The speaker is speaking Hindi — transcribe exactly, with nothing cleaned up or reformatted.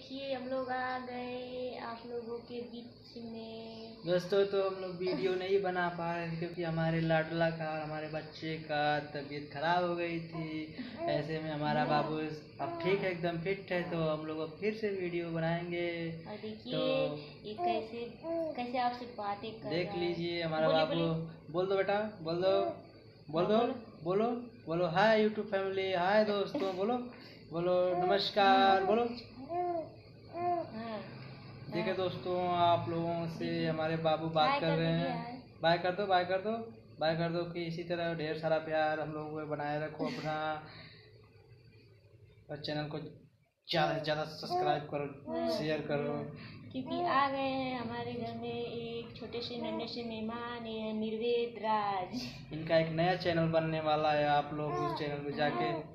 देखिए हम लोग आ गए आप लोगों के बीच में। दोस्तों तो हम लोग वीडियो नहीं बना पा रहे थे क्योंकि हमारे लाडला का और हमारे बच्चे का तबीयत खराब हो गई थी। ऐसे में हमारा बाबू अब ठीक है, एकदम फिट है, तो हम लोग अब फिर से वीडियो बनाएंगे। और देखिए तो ये कैसे कैसे आपसे बातें कर देख रहा है। लीजिए हमारा बोलिए, बाबू। बोलिए। बोल दो बेटा, बोल दो, बोल दो, बोलो बोलो हाय यूट्यूब फैमिली, हाय दोस्तों, बोलो बोलो नमस्कार, बोलो। हाँ, देखिए दोस्तों, आप लोगों से हमारे बाबू बात हाय कर कर रहे दीजिए, हैं। हाय। बाय कर दो, बाय कर दो, बाय कर दो कि इसी तरह ढेर सारा प्यार हम लोगों को बनाए रखो अपना, और चैनल को ज़्यादा से ज़्यादा सब्सक्राइब करो, शेयर करो। क्योंकि आ गए हैं हमारे घर में एक छोटे से नन्हे से मेहमान, ये निर्वेद राज। इनका एक नया चैनल बनने वाला है, आप लोग उस चैनल पे जाके